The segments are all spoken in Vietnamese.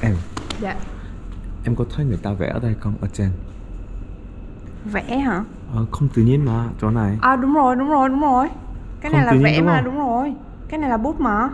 Em. Dạ. Em có thấy người ta vẽ ở đây không? Ở trên. Vẽ hả? Không tự nhiên mà, chỗ này. À đúng rồi. Cái Không này là tự nhiên vẽ đúng mà, không? đúng rồi. Cái này là bút mà.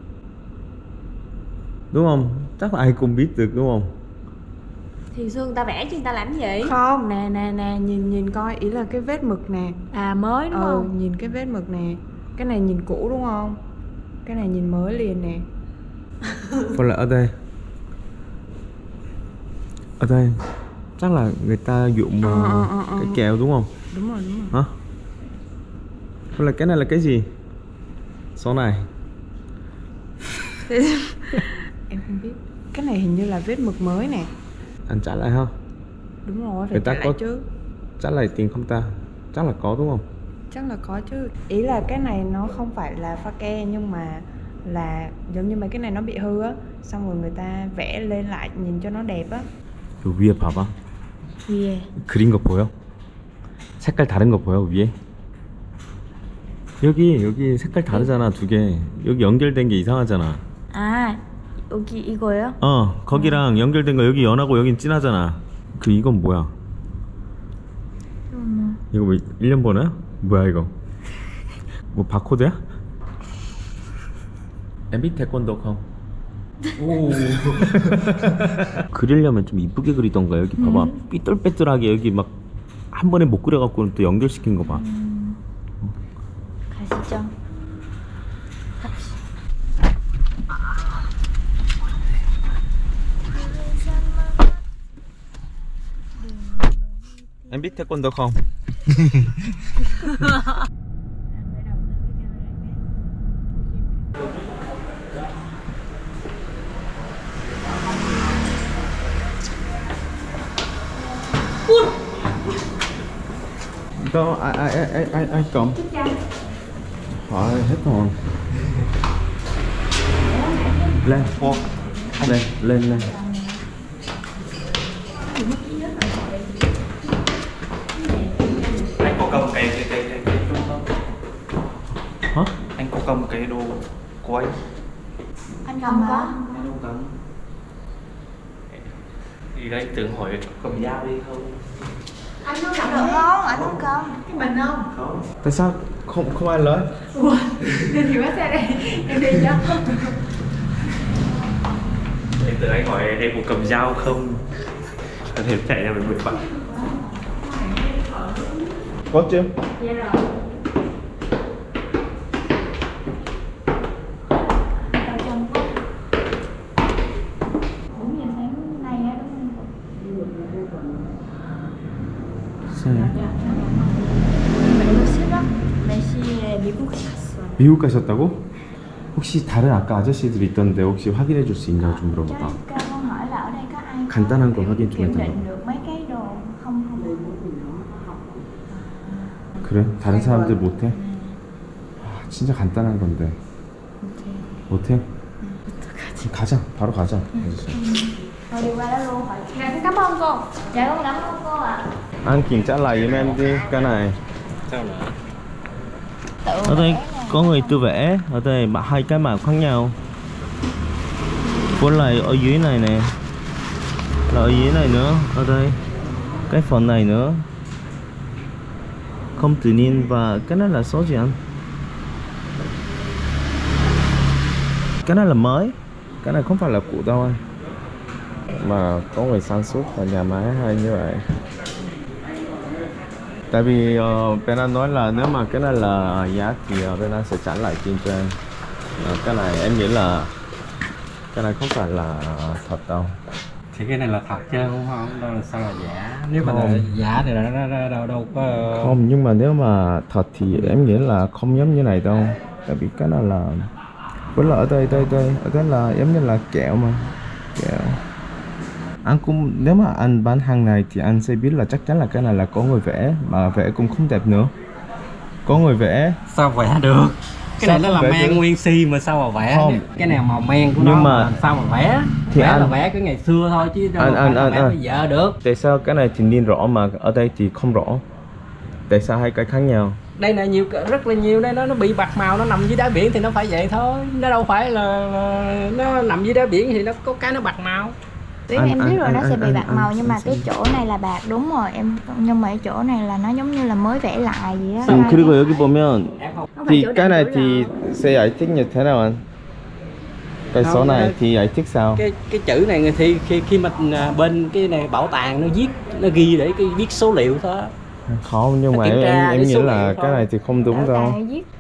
Đúng không? Chắc là ai cũng biết được đúng không? Thì xưa người ta vẽ chứ người ta làm gì? Không, nè, nhìn coi, ý là cái vết mực nè. À mới đúng không? Nhìn cái vết mực nè. Cái này nhìn cũ đúng không? Cái này nhìn mới liền nè. Còn là ở đây. Ở đây chắc là người ta dụng cái kẹo đúng không? Đúng rồi. Hả? Còn là cái này là cái gì? Số này. Em không biết. Cái này hình như là vết mực mới nè. Anh trả lại ha? Đúng rồi, phải Người ta trả lại chứ. trả lại tiền không ta? Chắc là có đúng không? Chắc là có chứ. Ý là cái này nó không phải là pha ke, nhưng mà là giống như mấy cái này nó bị hư á, xong rồi người ta vẽ lên lại nhìn cho nó đẹp á. 그 위에 봐봐. 위에. 그린 거 보여? 색깔 다른 거 보여 위에? 여기 색깔 다르잖아 두 개. 여기 연결된 게 이상하잖아. 아 여기 이거요? 거기랑 연결된 거 여기 연하고 여긴 진하잖아. 이건 뭐야? 이거 뭐 1년 번호야? 뭐야 이거? 뭐 바코드야? Em biết 태권도 không? 오. 그리려면 좀 이쁘게 그리던가. 여기 봐봐. 삐뚤빼뚤하게 여기 막 한 번에 못 그려갖고 또 연결시킨 거 봐. 가시죠. Em biết 태권도 không? Đâu ai cầm? Hỏi hết rồi. Lên, lên. Anh có cầm cái chung không? Hả? Anh có cầm cái đồ của anh? Anh cầm hả? Anh không cầm. Thì đấy tưởng hỏi cầm dao đi không? Anh không cầm được không? Anh không cầm. Cái mình không? Không. Tại sao không ai lấy? Ủa, thì bắt xe đây, em đi cho. Em tưởng anh hỏi em có cầm dao không? Có thể chạy ra mình bực bặn. Có chứ? Dạ rồi. Ở trong có 4 giờ sáng nay á đúng không? sao? 이거 싫어? 매시에 미국 갔어. 미국 가셨다고? 혹시 다른 아까 아저씨들 있던데 혹시 확인해 줄 수 있냐고 좀 물어봐봐. Cho con hỏi là ở đây có ai 간단한 거 확인 좀 kiểm 해달라고. định được mấy cái đồ không? 그래? 다른 사람들 못해? 진짜 간단한 건데. 못해? 어떡하지? 가자, 바로 가자. Thôi đi qua đó luôn hỏi. Dạ cảm ơn cô. Dạ con cảm ơn cô ạ. Anh kiểm tra lại giùm em đi cái này. Sao nữa? Ở đây có người tự vẽ. Ở đây mà hai cái màu khác nhau. Với lại ở dưới này nè. Là ở dưới này nữa. Ở đây cái phần này nữa. Không tự nhiên. Và cái này là số gì anh? Cái này là mới. Cái này không phải là cũ đâu anh. Mà có người sản xuất và nhà máy hay như vậy. Tại vì bên anh nói là nếu mà cái này là giá thì bên anh sẽ trả lại tiền cho em. Cái này em nghĩ là cái này không phải là thật đâu. Thì cái này là thật chứ không đâu là sao là giả. Nếu mà Không. là giả thì là đâu có. Không, nhưng mà nếu mà thật thì em nghĩ là không giống như này đâu. Tại vì cái này là với là ở đây ở đây là giống như là kẹo mà. Kẹo. Anh cũng nếu mà anh bán hàng này thì anh sẽ biết là chắc chắn là cái này là có người vẽ, mà vẽ cũng không đẹp nữa. Có người vẽ. Sao vẽ được? Cái Sao này nó là vẽ men được? nguyên si mà sao mà vẽ? Không. Cái nào màu men của Nhưng nó mà làm sao mà vẽ? thì Vẽ anh- là vẽ cái ngày xưa thôi chứ đâu phải là vẽ bây giờ được. Tại sao cái này thì nhìn rõ mà ở đây thì không rõ? Tại sao hai cái khác nhau? đây là nhiều, rất là nhiều đây, nó bị bạc màu, nó nằm dưới đáy biển thì nó phải vậy thôi, nó đâu phải là nó nằm dưới đáy biển thì nó có cái nó bạc màu. Biết em biết rồi, nó sẽ bị bạc màu, nhưng mà cái chỗ này là bạc đúng rồi em, nhưng mà cái chỗ này là nó giống như là mới vẽ lại vậy á. 그리고 여기 보면 thì cái này thì sẽ giải thích như thế nào anh? Cái số này thì giải thích sao? Cái chữ này thì khi mà bên cái này bảo tàng nó viết, nó ghi để viết số liệu thôi. Không, nhưng mà em nghĩ là cái này thì không đúng đâu.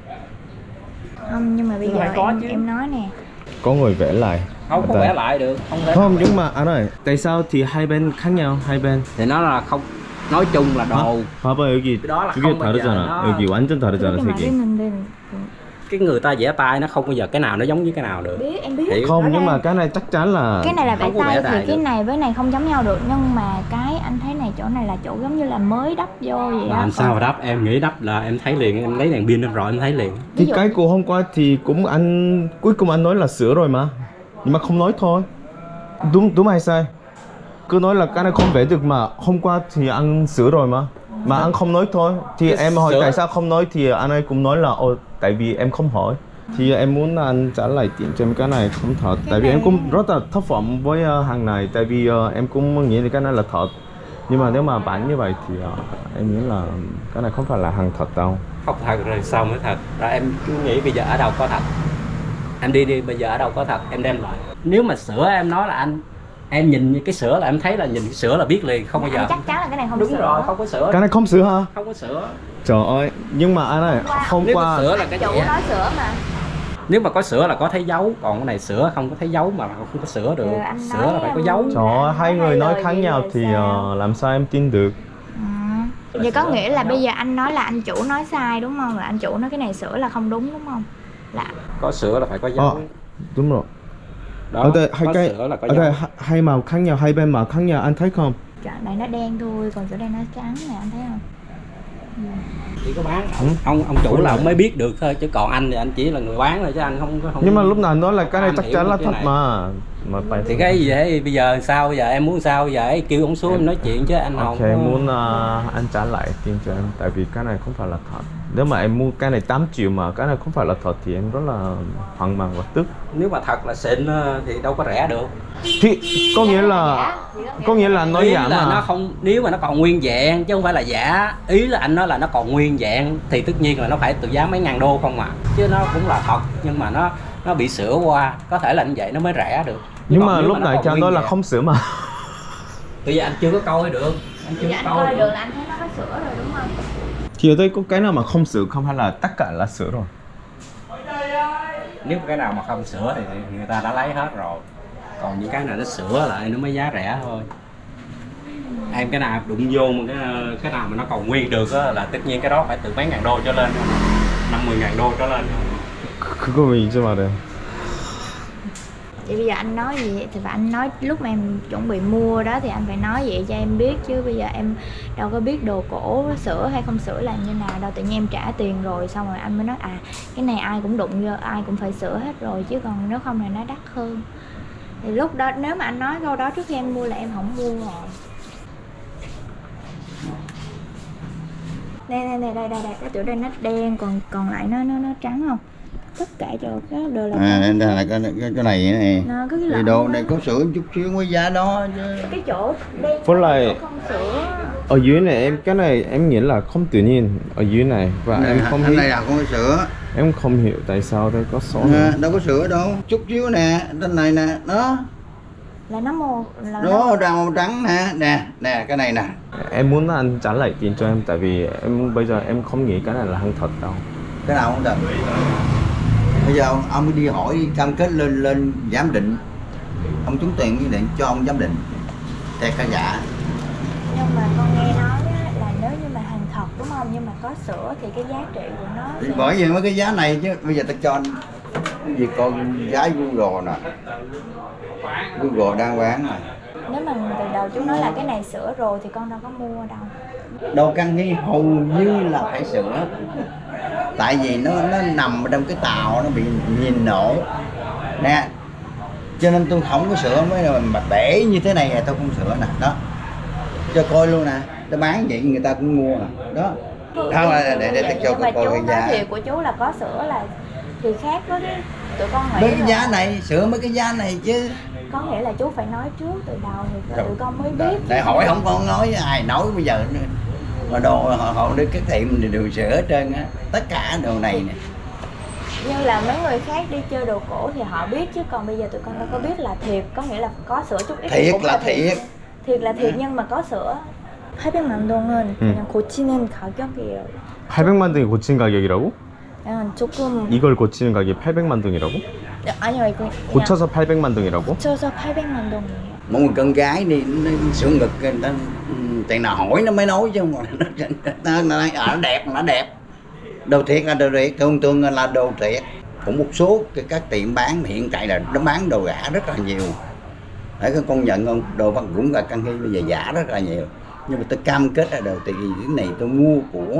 Không, nhưng mà bây giờ em nói nè, có người vẽ lại. Không vẽ lại được, không, nhưng mà anh ơi, tại sao thì hai bên khác nhau, hai bên? Thì nó là không, nói chung là đồ. 봐봐 여기 이게 다르잖아. 여기 완전 다르잖아 세 개. Cái người ta vẽ tay nó không bao giờ cái nào nó giống với cái nào được. Biết, em biết. Không, nhưng mà cái này chắc chắn là cái này là vẽ tay thì cái này với này không giống nhau được, nhưng mà cái anh thấy này chỗ này là chỗ giống như là mới đắp vô vậy á. Làm sao mà đắp? Em nghĩ đắp là em thấy liền, em lấy đèn pin em rồi em thấy liền. Thì cái của hôm qua thì cũng anh cuối cùng anh nói là sửa rồi mà, nhưng mà không nói thôi. Đúng hay sai? Cứ nói là cái này không vẽ được mà hôm qua thì anh sửa rồi mà anh không nói thôi. Thì em hỏi tại sao không nói thì anh ấy cũng nói là tại vì em không hỏi. Thì em muốn anh trả lại tiền cho em cái này không thật. Tại vì em cũng rất là thất vọng với hàng này. Tại vì em cũng nghĩ là cái này là thật. Nhưng mà nếu mà bán như vậy thì em nghĩ là cái này không phải là hàng thật đâu. Không thật rồi sao mới thật? Rồi em cứ nghĩ bây giờ ở đâu có thật? Em đi bây giờ ở đâu có thật? Em đem lại. Nếu mà sửa em nói là em nhìn cái sữa là em thấy là nhìn cái sữa là biết liền, không bao giờ. Chắc chắn là cái này không đúng sửa. Rồi, không có sữa. Cái này không sửa hả? Không có sữa. Trời ơi, nhưng mà anh ơi, hôm nếu qua sữa là cái chủ nói sữa mà. Nếu mà có sữa là có thấy dấu, còn cái này sữa không có thấy dấu mà không có sữa được. Sữa là phải có dấu. Trời ơi, hai người nói khác nhau thì làm sao em tin được? Vậy có nghĩa là bây giờ anh nói là anh chủ nói sai đúng không? Là anh chủ nói cái này sữa là không đúng đúng không? Là có sữa là phải có dấu. Đúng rồi. Đó, ở đây hai cái, ở đây hai màu khác nhau, hai bên màu khác nhau, anh thấy không? Chợ này nó đen thôi, còn chỗ đây nó trắng nè, anh thấy không? Chỉ có bán ông chủ là ông mới biết được thôi, chứ còn anh thì anh chỉ là người bán thôi chứ anh không. Nhưng mà lúc nào nói là cái này chắc chắn là thật mà phải thì cái gì vậy? Bây giờ sao? Bây giờ em muốn sao? Bây giờ ấy kêu ông xuống em nói chuyện chứ anh không. Em muốn anh trả lại tiền cho em, tại vì cái này không phải là thật. Nếu mà em mua cái này 8 triệu mà cái này không phải là thật thì em rất là hoang mang và tức. Nếu mà thật là xịn thì đâu có rẻ được. Thì có nghĩa là nói giả mà nó không, nếu mà nó còn nguyên vẹn chứ không phải là giả. Ý là anh nói là nó còn nguyên vẹn thì tất nhiên là nó phải từ giá mấy ngàn đô không mà, chứ nó cũng là thật nhưng mà nó bị sửa qua, có thể là như vậy nó mới rẻ được. Nhưng mà lúc này cho nói là không sửa mà. Bây giờ anh chưa có coi được, anh chưa coi được là anh thấy nó có sửa rồi đúng không? Thì ở đây có cái nào mà không sửa không hay là tất cả là sửa rồi? Nếu cái nào mà không sửa thì người ta đã lấy hết rồi. Còn những cái nào nó sửa lại nó mới giá rẻ thôi. Em cái nào đụng vô mà cái nào mà nó còn nguyên được á là tất nhiên cái đó phải từ mấy ngàn đô trở lên, 50 ngàn đô trở lên. 그거 왜 이제 말해? Vậy bây giờ anh nói gì thì phải anh nói lúc mà em chuẩn bị mua đó thì anh phải nói vậy cho em biết, chứ bây giờ em đâu có biết đồ cổ sửa hay không sửa là như nào đâu. Tự nhiên em trả tiền rồi xong rồi anh mới nói cái này ai cũng đụng vô, ai cũng phải sửa hết rồi, chứ còn nếu không là nó đắt hơn. Thì lúc đó nếu mà anh nói câu đó trước khi em mua là em không mua rồi. Đây cái chỗ đây nó đen, còn lại nó trắng không? Tất cả chỗ cái đều là đây là cái này nè. Cái đồ này có sửa chút xíu với giá đó chứ. Cái chỗ đen với lại không sửa. ở dưới này em cái này em nghĩ là không tự nhiên ở dưới này và này, em không hiểu. này là không có sửa. Em không hiểu tại sao đây có số đâu có sửa đâu, chút xíu nè, trên này nè, đó. Là nó màu là đó ra màu trắng nè cái này nè. Em muốn anh trả lại tiền cho em, tại vì em bây giờ em không nghĩ cái này là hàng thật đâu. Cái nào không thật. Bây giờ ông đi hỏi cam kết lên giám định, ông trúng tiền với định cho ông giám định theo cái giả. Nhưng mà con nghe nói là nếu như mà hàng thật đúng không, nhưng mà có sữa thì cái giá trị của nó thì bởi vì mấy cái giá này chứ bây giờ ta cho cái gì con giá Google nè, Google đang bán này. Nếu mà từ đầu chú nói là cái này sữa rồi thì con đâu có mua đâu. Đâu căn nghi hầu như là phải sửa, tại vì nó nằm trong cái tàu, nó bị nhìn nổ nè, cho nên tôi không có sửa. Mới mà bể như thế này tôi không sửa nè, đó cho coi luôn nè, tôi bán vậy người ta cũng mua nè, đó Không, để cho nhưng mà cô chú cái nói giá. thiệt của chú là có sữa là thì khác với cái tụi con nghĩ Mấy cái là- giá này, sửa mấy cái giá này chứ. có nghĩa là chú phải nói trước từ đầu thì Rồi. tụi con mới biết. Để hỏi không có nói với ai nói bây giờ nữa. Mà đồ họ đi cái tiệm thì đều sửa hết trơn á, tất cả đồ này nè. Như là mấy người khác đi chơi đồ cổ thì họ biết, chứ còn bây giờ tụi con đâu có biết là thiệt, có nghĩa là có sữa chút ít. Thiệt cũng là thiệt. thiệt là thiệt nhưng mà có sữa. 800만 동은 그냥 고치는 가격이에요. 800만 동이 고친 가격이라고? 그냥 조금 이걸 고치는 가격이 800만 동이라고? 아니요 이거 그냥 고쳐서 800만 동이라고? 고쳐서 800만 동이에요. Mỗi một con gái đi nó sửa ngực người ta tiền nào hỏi nó mới nói chứ không nó đẹp nó đẹp. Đồ thiệt là đồ thiệt, thường là đồ thiệt. Cũng một số các tiệm bán hiện tại là nó bán đồ giả rất là nhiều. Để các con nhận không, đồ văn cũng là căn khi bây giờ giả rất là nhiều. Nhưng mà tôi cam kết là đồ thì cái này tôi mua của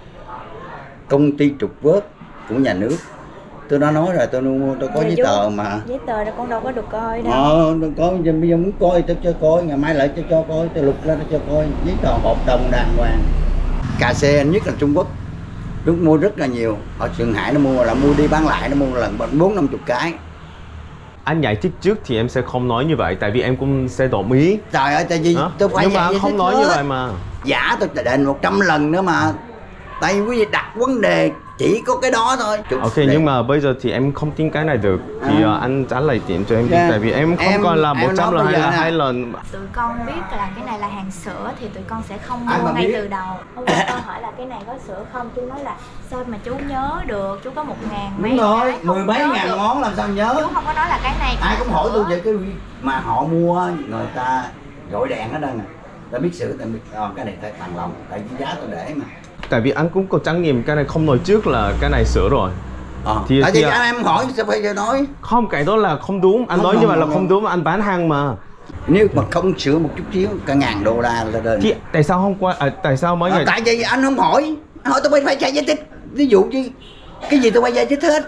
công ty trục vớt của nhà nước. Tôi đã nói rồi, tôi mua, tôi có Dạ, giấy chú- tờ mà. Giấy tờ đó con đâu có được coi đâu. Tôi có, bây giờ muốn coi tôi cho coi, ngày mai lại cho coi, tôi lục ra tôi cho coi giấy tờ hợp đồng đàng hoàng. Cà phê nhất là Trung Quốc, Trung mua rất là nhiều. Ở Thượng Hải nó mua là mua đi bán lại, nó mua lần 4-50 cái. Anh giải thích trước thì em sẽ không nói như vậy, tại vì em cũng sẽ đồng ý. Trời ơi, tại vì Hả? tôi phải Nhưng mà giải anh thích không nói hết. như vậy mà. Giả tôi đền 100 lần nữa mà. Tại vì quý vị đặt vấn đề chỉ có cái đó thôi. Ok, nhưng mà bây giờ thì em không tin cái này được. Thì anh trả lại tiền cho em đi. Dạ. Tại vì em không Em- coi là em 100 nói lần hay bây giờ là nè. 2 lần. Tụi con biết là cái này là hàng sữa thì tụi con sẽ không Ai mua mà ngay biết. từ đầu. Hôm qua con hỏi là cái này có sữa không, chú nói là sao mà chú nhớ được, chú có 1000 mấy Đúng rồi, cái, không 10 mấy nhớ ngàn được. món làm sao nhớ. Chú không có nói là cái này Ai có cũng hỏi sữa. tôi về cái mà họ mua người ta gọi đèn ở đây nè. Ta biết sửa, ta biết cái này ta bằng lòng, tại vì giá tôi để mà. Tại vì anh cũng có trải nghiệm cái này không nói trước là cái này sửa rồi. Thì- Tại vì thì- em hỏi sao phải cho nói. Không, cái đó là không đúng. Anh Không, nói như không, vậy là không, không không. đúng, anh bán hàng mà. Nếu mà không sửa một chút xíu cả $1000 là đền. Thì tại sao hôm qua, tại sao mấy ngày... Tại vì anh không hỏi tôi phải giải thích. Ví dụ như cái gì tôi phải giải thích hết.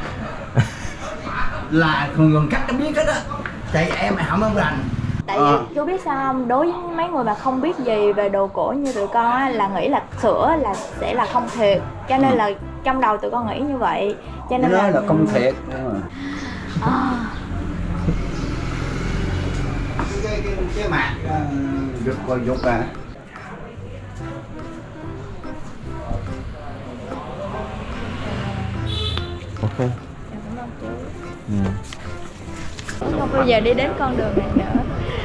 Là thường khách nó biết hết á. Tại em không rành. Tại vì chú biết sao không, đối với mấy người mà không biết gì về đồ cổ như tụi con á, là nghĩ là sữa là sẽ là không thiệt, cho nên là trong đầu tụi con nghĩ như vậy, cho nên Nó nói là không thiệt. À, Cái mặt rực rồi dục à. Ok. cảm ơn chú. Ừ. Không bao giờ đi đến con đường này nữa.